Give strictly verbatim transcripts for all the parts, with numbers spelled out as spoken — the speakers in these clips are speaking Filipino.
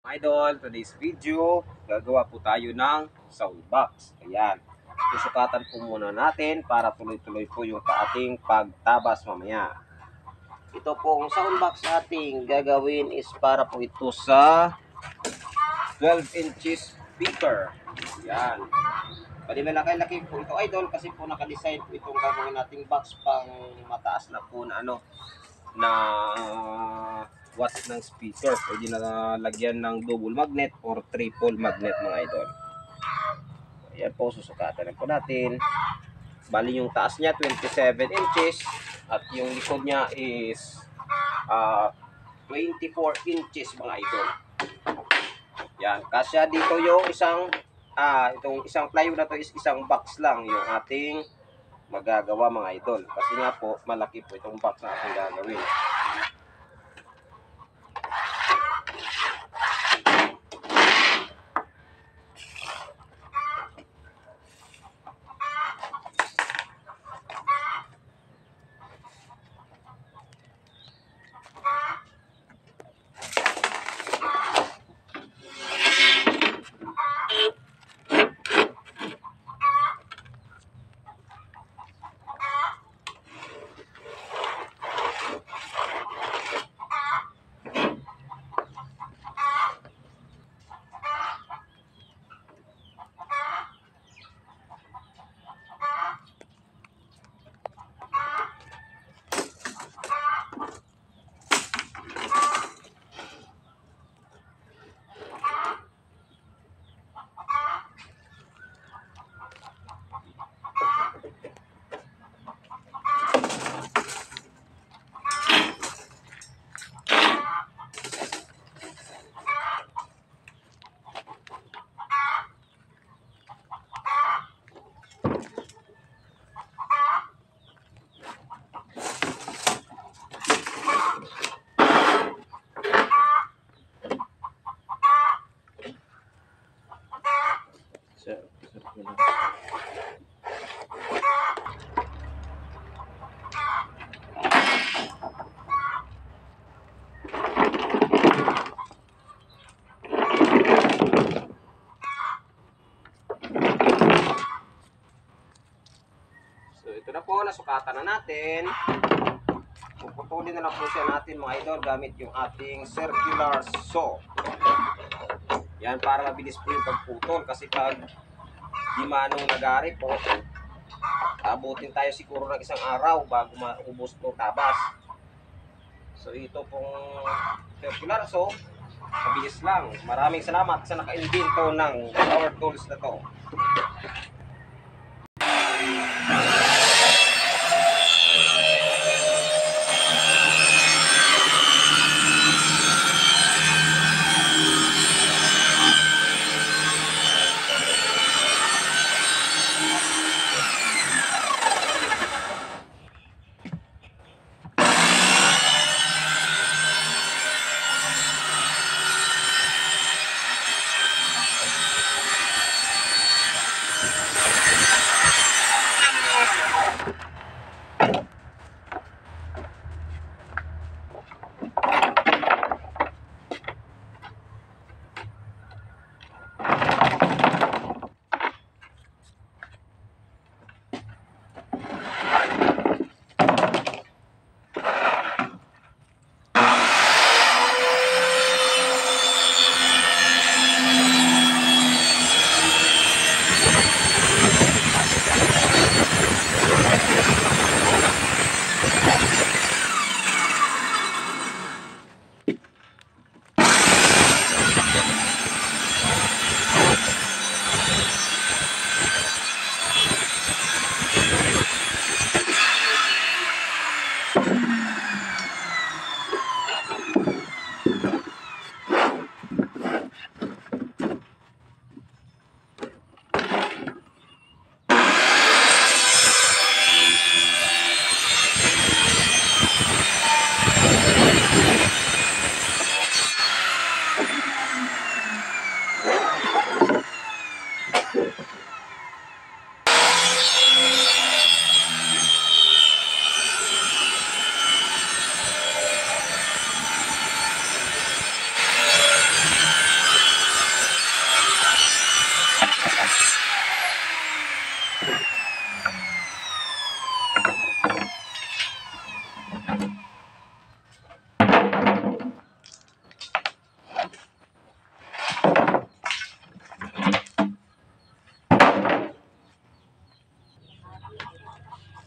Idol, today's video, gagawa po tayo ng soundbox. Ayan. Susukatan po muna natin para tuloy-tuloy po yung ating pagtabas mamaya. Ito pong soundbox nating gagawin is para po ito sa twelve inches speaker. Ayan. Pwede malaki-laki po ito, Idol, kasi po naka-design po itong gagawin nating box pang mataas na po na ano, na watts ng speaker. Pwede na lagyan ng double magnet or triple magnet, mga idol. Ayan po, susukatan na po natin. Bali yung taas niya twenty-seven inches at yung likod niya is uh, twenty-four inches, mga idol. Yan, kasya dito yung isang ah, itong isang plywood na to is isang box lang yung ating magagawa, mga idol. Kasi nga po, malaki po itong box na ating gagawin. So ito na po, nasukatan na natin. Puputulin na lang po siya natin, mga idol, gamit yung ating circular saw. Yan, para mabilis po yung pagputol. Kasi pag di manong nagari po, abutin tayo siguro ng isang araw bago maubos po tabas. So ito pong circular saw, mabilis lang. Maraming salamat sa naka-invento ng power tools na to.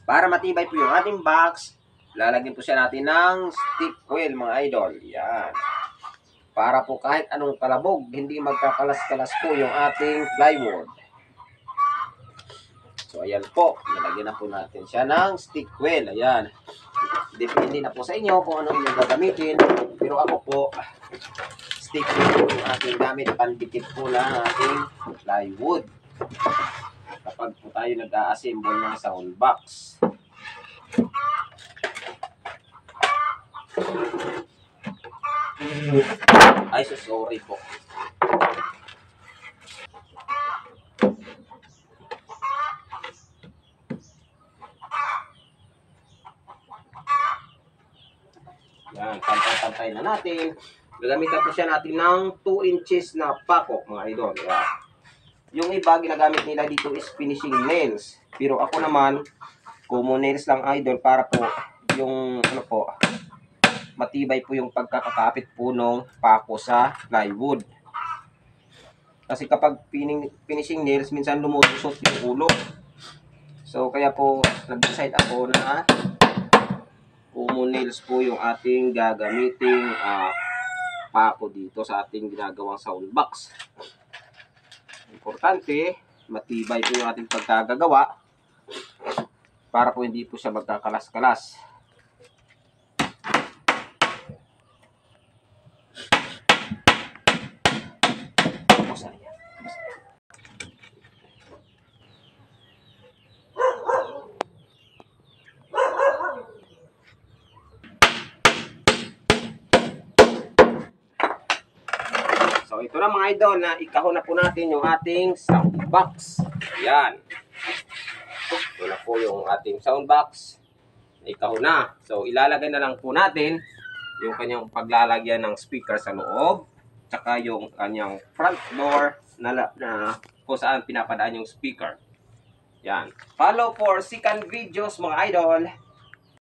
Para matibay po yung ating box, lalagyan po siya natin ng stick coil mga idol. Yan. Para po kahit anong kalabog, hindi magkakalas-kalas po yung ating plywood. So, ayan po. Nalagyan na po natin siya ng stick coil. Ayan. Depende na po sa inyo kung ano yung gagamitin. Pero ako po, stick coil yung ating gamit. Pandikit po ng ating plywood. Kapag po tayo nag-a-assemble ng sound box. Ay, so sorry po. Yan, pantay-pantay na natin. Gagamitan po siya natin ng two inches na pako, mga idol. Yan. Yung iba, ginagamit nila dito is finishing nails. Pero ako naman, common nails lang idol para po yung ano po, matibay po yung pagkakakapit po ng pako sa plywood. Kasi kapag finishing nails, minsan lumulusot yung ulo. So, kaya po, nag-decide ako na common nails po yung ating gagamiting uh, pako dito sa ating ginagawang sound box. Importante, matibay po yung ating pagkagagawa para po hindi po siya magkakalas-kalas. So, ito na mga idol, na ikahon na po natin yung ating sound box. Ayan. Ito na po yung ating sound box. Ikahon na. So, ilalagay na lang po natin yung kanyang paglalagyan ng speaker sa loob. Tsaka yung kanyang front door na, na kung saan pinapadaan yung speaker. Yan. Follow for second videos mga idol.